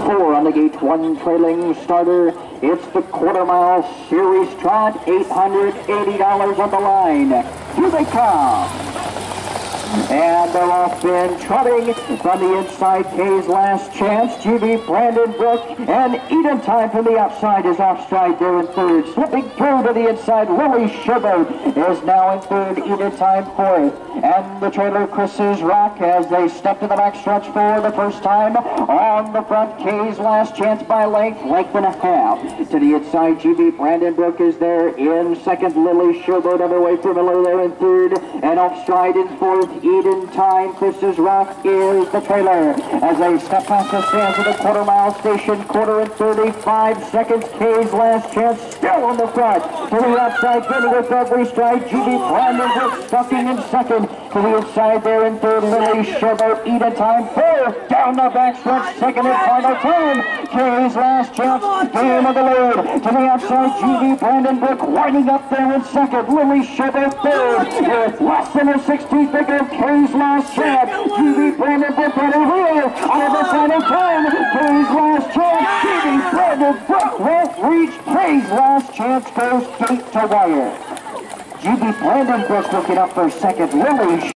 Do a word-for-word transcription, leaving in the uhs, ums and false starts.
four on the gate one trailing starter. It's the quarter mile series trot, eight hundred eighty dollars on the line. Here they come. And they're off in trotting from the inside. Kay's Last Chance, G B Brandon Brook, and Eden Time from the outside is off stride there in third. Slipping through to the inside, Lily Showboat is now in third, Eden Time fourth. And the trailer Chris's Rock as they step to the backstretch for the first time. On the front, Kay's Last Chance by length, length and a half. To the inside, G B Brandon Brook is there in second. Lily Showboat underway for Miller there in third. And off stride in fourth, Eden Time, Chris's Rock is the trailer. As they step past the stands of the quarter mile station, quarter and thirty-five seconds. Kay's Last Chance still on the front. To the outside, getting with every stride, G B Brandon Brook stuffing in second. To the inside there in third, Lily Showboat, Eden Time fourth. Down the backstretch, second and final time. Kay's Last Chance, game of the lead. To the outside, G B Brandon Brook winding up there in second. Lily Showboat third with less than a sixteenth figure. Kay's Last Chance, G B Brandon Brook at a wheel out of the final time. Kay's Last Chance, G B Brandon Brook won't reach. Kay's Last Chance goes gate to wire. G B Brandon Brook looking up for second. Lily